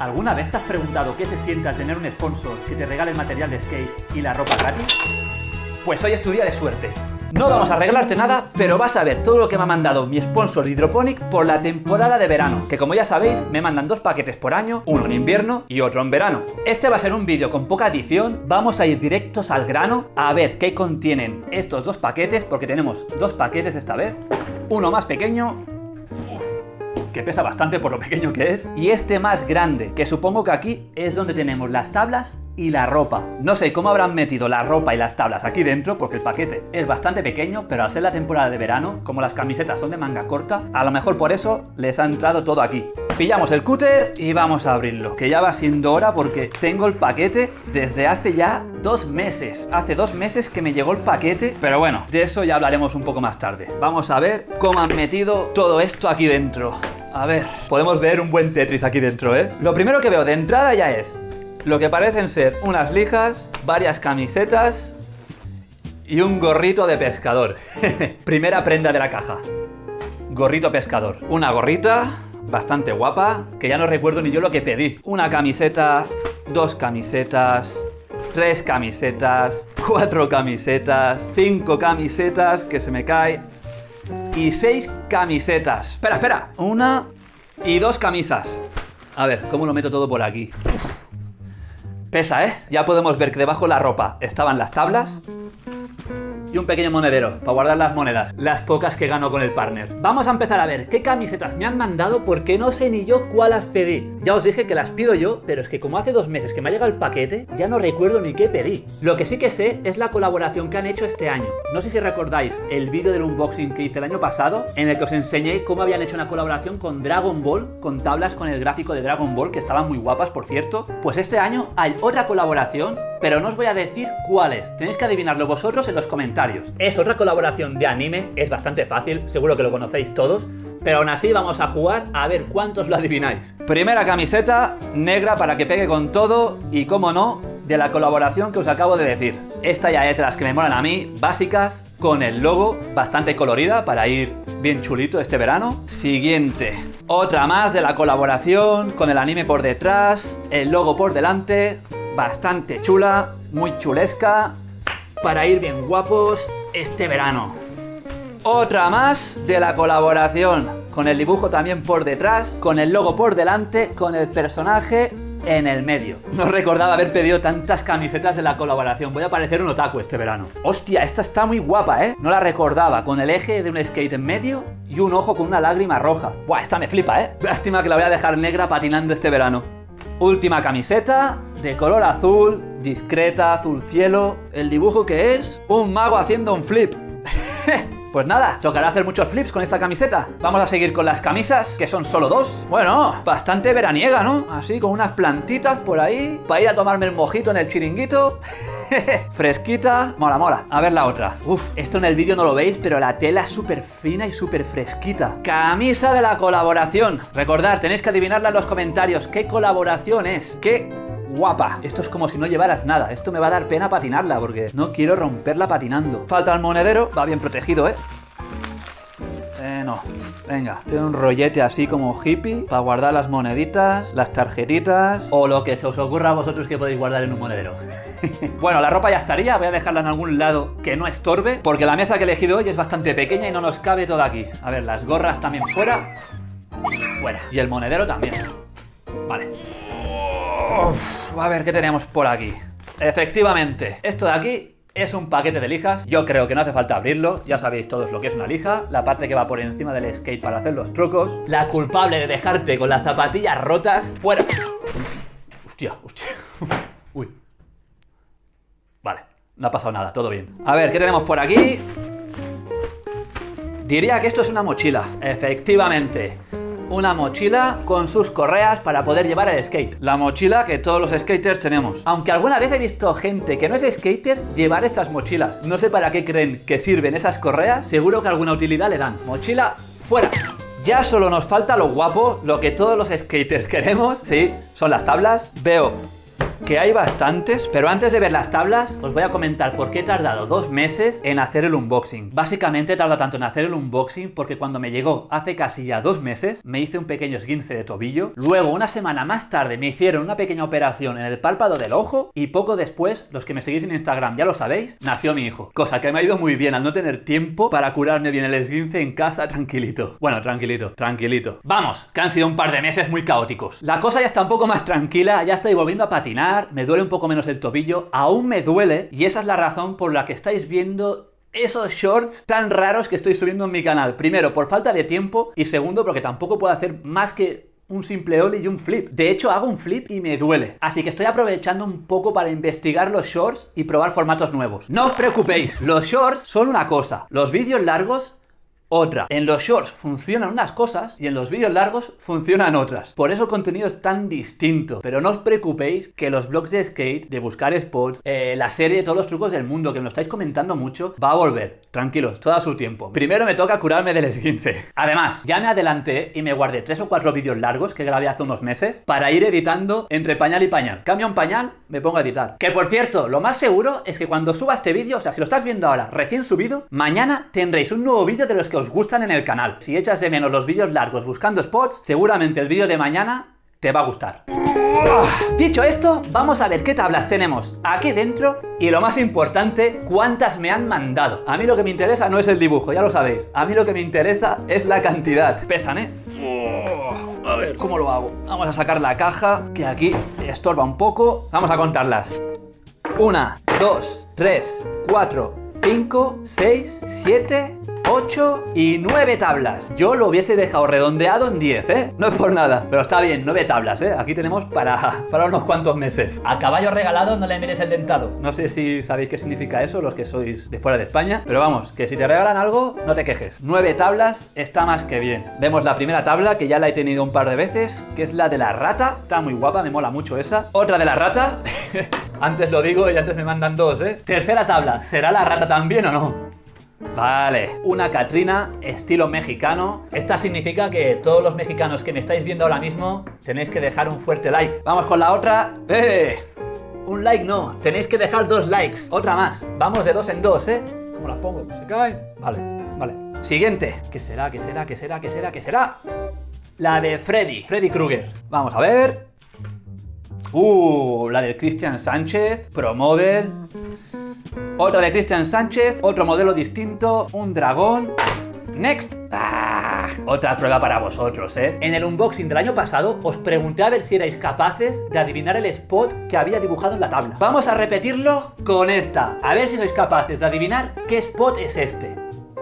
¿Alguna vez te has preguntado qué se siente al tener un sponsor que te regale el material de skate y la ropa gratis? Pues hoy es tu día de suerte. No vamos a arreglarte nada, pero vas a ver todo lo que me ha mandado mi sponsor Hydroponic por la temporada de verano, que como ya sabéis, me mandan 2 paquetes por año, uno en invierno y otro en verano. Este va a ser un vídeo con poca edición, vamos a ir directos al grano a ver qué contienen estos 2 paquetes, porque tenemos 2 paquetes esta vez, uno más pequeño, que pesa bastante por lo pequeño que es, y este más grande, que supongo que aquí es donde tenemos las tablas y la ropa. No sé cómo habrán metido la ropa y las tablas aquí dentro, porque el paquete es bastante pequeño, pero al ser la temporada de verano, como las camisetas son de manga corta, a lo mejor por eso les ha entrado todo aquí. Pillamos el cúter y vamos a abrirlo, que ya va siendo hora porque tengo el paquete desde hace ya 2 meses. Hace 2 meses que me llegó el paquete, pero bueno, de eso ya hablaremos un poco más tarde. Vamos a ver cómo han metido todo esto aquí dentro. A ver, podemos ver un buen Tetris aquí dentro, ¿eh? Lo primero que veo de entrada ya es lo que parecen ser unas lijas, varias camisetas y un gorrito de pescador. Primera prenda de la caja. Gorrito pescador. Una gorrita bastante guapa, que ya no recuerdo ni yo lo que pedí. Una camiseta, 2 camisetas, 3 camisetas, 4 camisetas, 5 camisetas, que se me cae, y 6 camisetas. Espera, 1 y 2 camisas. A ver, ¿cómo lo meto todo por aquí? Pesa, ¿eh? Ya podemos ver que debajo de la ropa estaban las tablas y un pequeño monedero para guardar las monedas, las pocas que gano con el partner. Vamos a empezar a ver qué camisetas me han mandado, porque no sé ni yo cuál las pedí. Ya os dije que las pido yo, pero es que como hace 2 meses que me ha llegado el paquete, ya no recuerdo ni qué pedí. Lo que sí que sé es la colaboración que han hecho este año. No sé si recordáis el vídeo del unboxing que hice el año pasado, en el que os enseñé cómo habían hecho una colaboración con Dragon Ball, con tablas con el gráfico de Dragon Ball, que estaban muy guapas, por cierto. Pues este año hay otra colaboración, pero no os voy a decir cuál es. Tenéis que adivinarlo vosotros en los comentarios. Es otra colaboración de anime, es bastante fácil, seguro que lo conocéis todos, pero aún así vamos a jugar a ver cuántos lo adivináis. Primera camiseta negra para que pegue con todo y, como no, de la colaboración que os acabo de decir. Esta ya es de las que me molan a mí, básicas, con el logo bastante colorida para ir bien chulito este verano. Siguiente, otra más de la colaboración, con el anime por detrás, el logo por delante, bastante chula, muy chulesca, para ir bien guapos este verano. Otra más de la colaboración, con el dibujo también por detrás, con el logo por delante, con el personaje en el medio. No recordaba haber pedido tantas camisetas de la colaboración. Voy a parecer un otaku este verano. Hostia, esta está muy guapa, ¿eh? No la recordaba, con el eje de un skate en medio y un ojo con una lágrima roja. Buah, esta me flipa, ¿eh? Lástima que la voy a dejar negra patinando este verano. Última camiseta, de color azul, discreta, azul cielo. El dibujo que es un mago haciendo un flip. Pues nada, tocará hacer muchos flips con esta camiseta. Vamos a seguir con las camisas, que son solo 2. Bueno, bastante veraniega, ¿no? Así, con unas plantitas por ahí, para ir a tomarme el mojito en el chiringuito. Fresquita, mola, mola. A ver la otra. Uf, esto en el vídeo no lo veis, pero la tela es súper fina y súper fresquita. Camisa de la colaboración. Recordad, tenéis que adivinarla en los comentarios. ¿Qué colaboración es? ¿Qué guapa? Esto es como si no llevaras nada. Esto me va a dar pena patinarla, porque no quiero romperla patinando. Falta el monedero, va bien protegido, ¿eh? No, venga, tiene un rollete así como hippie para guardar las moneditas, las tarjetitas o lo que se os ocurra a vosotros que podéis guardar en un monedero. Bueno, la ropa ya estaría, voy a dejarla en algún lado que no estorbe, porque la mesa que he elegido hoy es bastante pequeña y no nos cabe todo aquí. A ver, las gorras también fuera. Fuera. Y el monedero también. Vale. A ver qué tenemos por aquí. Efectivamente, esto de aquí es un paquete de lijas. Yo creo que no hace falta abrirlo. Ya sabéis todos lo que es una lija. La parte que va por encima del skate para hacer los trucos. La culpable de dejarte con las zapatillas rotas. ¡Fuera! Hostia. Uy. Vale, no ha pasado nada, todo bien. A ver, ¿qué tenemos por aquí? Diría que esto es una mochila. Efectivamente. Una mochila con sus correas para poder llevar el skate. La mochila que todos los skaters tenemos. Aunque alguna vez he visto gente que no es skater llevar estas mochilas. No sé para qué creen que sirven esas correas. Seguro que alguna utilidad le dan. Mochila, fuera. Ya solo nos falta lo guapo, lo que todos los skaters queremos. Sí, son las tablas. Veo que hay bastantes, pero antes de ver las tablas, os voy a comentar por qué he tardado 2 meses en hacer el unboxing. Básicamente he tardado tanto en hacer el unboxing porque cuando me llegó hace casi ya 2 meses, me hice un pequeño esguince de tobillo. Luego, una semana más tarde, me hicieron una pequeña operación en el párpado del ojo y poco después, los que me seguís en Instagram ya lo sabéis, nació mi hijo. Cosa que me ha ido muy bien al no tener tiempo para curarme bien el esguince en casa tranquilito. Bueno, tranquilito. Vamos, que han sido un par de meses muy caóticos. La cosa ya está un poco más tranquila, ya estoy volviendo a patinar, me duele un poco menos el tobillo, aún me duele y esa es la razón por la que estáis viendo esos shorts tan raros que estoy subiendo en mi canal. Primero, por falta de tiempo y segundo, porque tampoco puedo hacer más que un simple ollie y un flip. De hecho, hago un flip y me duele. Así que estoy aprovechando un poco para investigar los shorts y probar formatos nuevos. No os preocupéis, los shorts son una cosa, los vídeos largos otra. En los shorts funcionan unas cosas y en los vídeos largos funcionan otras. Por eso el contenido es tan distinto. Pero no os preocupéis que los vlogs de skate, de buscar spots, la serie de todos los trucos del mundo, que me lo estáis comentando mucho, va a volver. Tranquilos, todo a su tiempo. Primero me toca curarme del esguince. Además, ya me adelanté y me guardé 3 o 4 vídeos largos que grabé hace unos meses para ir editando entre pañal y pañal. Cambio un pañal, me pongo a editar. Que por cierto, lo más seguro es que cuando suba este vídeo, o sea, si lo estás viendo ahora recién subido, mañana tendréis un nuevo vídeo de los que os gustan en el canal. Si echas de menos los vídeos largos buscando spots, seguramente el vídeo de mañana te va a gustar. Dicho esto, vamos a ver qué tablas tenemos aquí dentro y lo más importante, cuántas me han mandado. A mí lo que me interesa no es el dibujo, ya lo sabéis. A mí lo que me interesa es la cantidad. Pesan, ¿eh? A ver, ¿cómo lo hago? Vamos a sacar la caja, que aquí estorba un poco. Vamos a contarlas. 1, 2, 3, 4, 5, 6, 7, 8 y 9 tablas. Yo lo hubiese dejado redondeado en 10, ¿eh? No es por nada, pero está bien, 9 tablas, ¿eh? Aquí tenemos para unos cuantos meses. A caballo regalado no le mires el dentado. No sé si sabéis qué significa eso, los que sois de fuera de España, pero vamos, que si te regalan algo, no te quejes. 9 tablas está más que bien. Vemos la primera tabla, que ya la he tenido un par de veces, que es la de la rata. Está muy guapa, me mola mucho esa. Otra de la rata. Antes lo digo y antes me mandan 2, ¿eh? Tercera tabla, ¿será la rata también o no? Vale, una Catrina estilo mexicano. Esta significa que todos los mexicanos que me estáis viendo ahora mismo tenéis que dejar un fuerte like. Vamos con la otra. Un like no, tenéis que dejar 2 likes. Otra más, vamos de 2 en 2, ¿eh? ¿Cómo las pongo? ¿Se caen? Vale. Siguiente. ¿Qué será? La de Freddy Krueger. Vamos a ver. La del Cristian Sánchez, Pro Model. Otra de Cristian Sánchez, otro modelo distinto, un dragón. Next. Otra prueba para vosotros, ¿eh? En el unboxing del año pasado os pregunté a ver si erais capaces de adivinar el spot que había dibujado en la tabla. Vamos a repetirlo con esta. A ver si sois capaces de adivinar qué spot es este.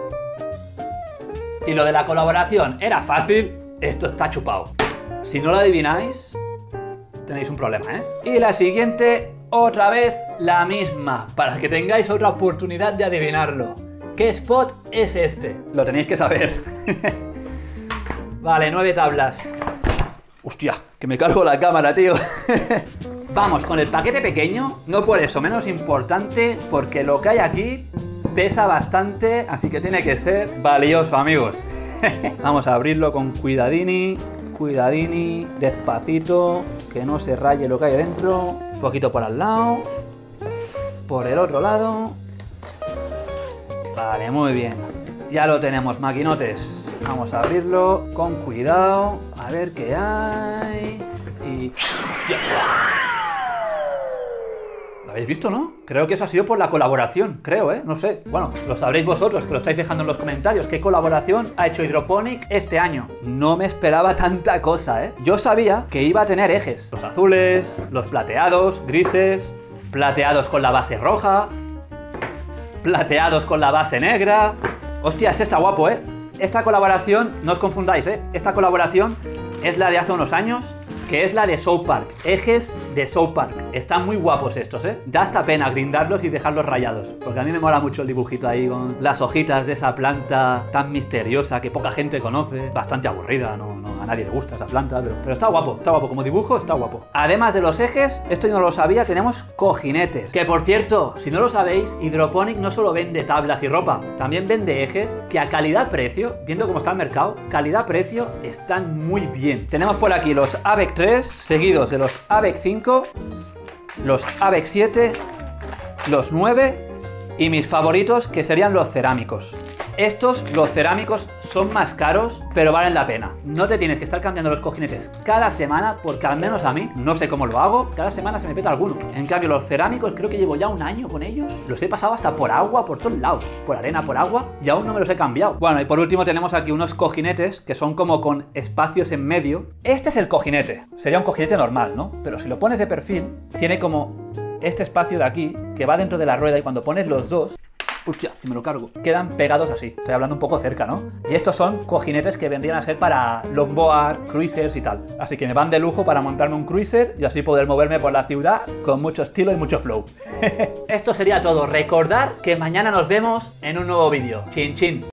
Si lo de la colaboración era fácil, esto está chupado. Si no lo adivináis, tenéis un problema, ¿eh? Y la siguiente, otra vez la misma, para que tengáis otra oportunidad de adivinarlo. ¿Qué spot es este? Lo tenéis que saber. Vale, 9 tablas. Hostia, que me cargo la cámara, tío. Vamos con el paquete pequeño, no por eso menos importante, porque lo que hay aquí pesa bastante, así que tiene que ser valioso, amigos. Vamos a abrirlo con cuidadini, despacito, que no se raye lo que hay dentro. Un poquito por al lado, por el otro lado. Vale, muy bien. Ya lo tenemos, maquinotes. Vamos a abrirlo con cuidado, a ver qué hay. Y... ¿Lo habéis visto, no? Creo que eso ha sido por la colaboración, creo, ¿eh? No sé. Bueno, lo sabréis vosotros, que lo estáis dejando en los comentarios. ¿Qué colaboración ha hecho Hydroponic este año? No me esperaba tanta cosa, ¿eh? Yo sabía que iba a tener ejes. Los azules, los plateados, grises, plateados con la base roja, plateados con la base negra. Hostia, este está guapo, ¿eh? Esta colaboración, no os confundáis, ¿eh? Esta colaboración es la de hace unos años, que es la de South Park, ejes de South Park. Están muy guapos estos, ¿eh? Da hasta pena grindarlos y dejarlos rayados, porque a mí me mola mucho el dibujito ahí con las hojitas de esa planta tan misteriosa que poca gente conoce, bastante aburrida, no a nadie le gusta esa planta, pero está guapo, como dibujo está guapo. Además de los ejes, esto yo no lo sabía, tenemos cojinetes, que por cierto, si no lo sabéis, Hydroponic no solo vende tablas y ropa, también vende ejes que a calidad-precio, viendo cómo está el mercado, calidad-precio están muy bien. Tenemos por aquí los AVEC 3, seguidos de los AVEC 5. los Avex 7, los 9 y mis favoritos, que serían los cerámicos. Estos, los cerámicos, son más caros, pero valen la pena. No te tienes que estar cambiando los cojinetes cada semana, porque al menos a mí, no sé cómo lo hago, cada semana se me peta alguno. En cambio, los cerámicos, creo que llevo ya un año con ellos. Los he pasado hasta por agua, por todos lados. Por arena, por agua, y aún no me los he cambiado. Bueno, y por último tenemos aquí unos cojinetes, que son como con espacios en medio. Este es el cojinete. Sería un cojinete normal, ¿no? Pero si lo pones de perfil, tiene como este espacio de aquí, que va dentro de la rueda, y cuando pones los dos... Hostia, que me lo cargo. Quedan pegados así. Estoy hablando un poco cerca, ¿no? Y estos son cojinetes que vendrían a ser para longboard, cruisers y tal. Así que me van de lujo para montarme un cruiser y así poder moverme por la ciudad con mucho estilo y mucho flow. Esto sería todo. Recordad que mañana nos vemos en un nuevo vídeo. Chin chin.